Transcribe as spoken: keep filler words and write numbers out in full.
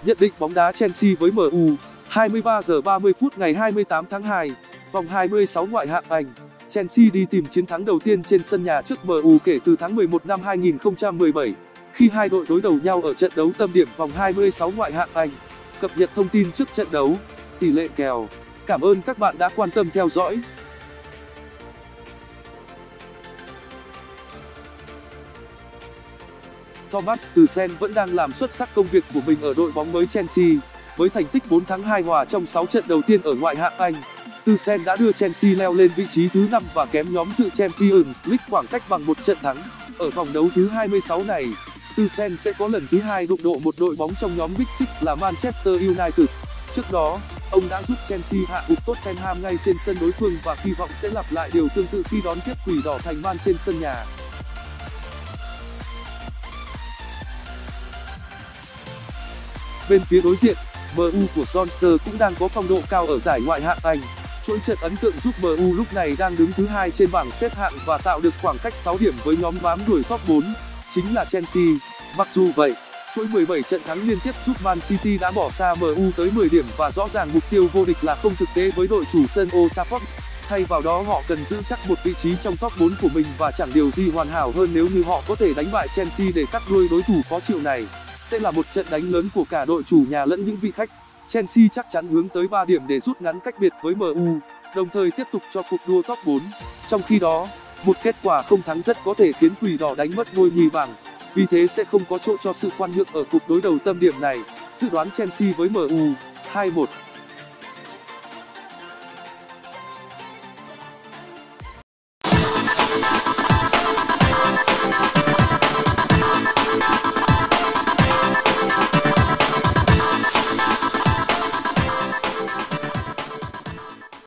Nhận định bóng đá Chelsea với em u. hai mươi ba giờ ba mươi phút ngày hai mươi tám tháng hai, vòng hai mươi sáu ngoại hạng Anh. Chelsea đi tìm chiến thắng đầu tiên trên sân nhà trước em u kể từ tháng mười một năm hai nghìn không trăm mười bảy, khi hai đội đối đầu nhau ở trận đấu tâm điểm vòng hai mươi sáu ngoại hạng Anh. Cập nhật thông tin trước trận đấu, tỷ lệ kèo. Cảm ơn các bạn đã quan tâm theo dõi. Thomas Tuchel vẫn đang làm xuất sắc công việc của mình ở đội bóng mới Chelsea. Với thành tích bốn thắng hai hòa trong sáu trận đầu tiên ở ngoại hạng Anh, Tuchel đã đưa Chelsea leo lên vị trí thứ năm và kém nhóm dự Champions League khoảng cách bằng một trận thắng. Ở vòng đấu thứ hai mươi sáu này, Tuchel sẽ có lần thứ hai đụng độ một đội bóng trong nhóm Big Six là Manchester United. Trước đó, ông đã giúp Chelsea hạ gục Tottenham ngay trên sân đối phương và kỳ vọng sẽ lặp lại điều tương tự khi đón tiếp Quỷ Đỏ Thành Man trên sân nhà. Bên phía đối diện, em u của Solskjaer cũng đang có phong độ cao ở giải ngoại hạng Anh. Chuỗi trận ấn tượng giúp em u lúc này đang đứng thứ hai trên bảng xếp hạng và tạo được khoảng cách sáu điểm với nhóm bám đuổi top bốn, chính là Chelsea. Mặc dù vậy, chuỗi mười bảy trận thắng liên tiếp giúp Man City đã bỏ xa em u tới mười điểm và rõ ràng mục tiêu vô địch là không thực tế với đội chủ sân Old Trafford. Thay vào đó họ cần giữ chắc một vị trí trong top bốn của mình và chẳng điều gì hoàn hảo hơn nếu như họ có thể đánh bại Chelsea để cắt đuôi đối thủ khó chịu này. Sẽ là một trận đánh lớn của cả đội chủ nhà lẫn những vị khách. Chelsea chắc chắn hướng tới ba điểm để rút ngắn cách biệt với em u, đồng thời tiếp tục cho cuộc đua top bốn. Trong khi đó, một kết quả không thắng rất có thể khiến Quỷ Đỏ đánh mất ngôi nhì bảng. Vì thế sẽ không có chỗ cho sự khoan nhượng ở cuộc đối đầu tâm điểm này. Dự đoán Chelsea với em u hai một.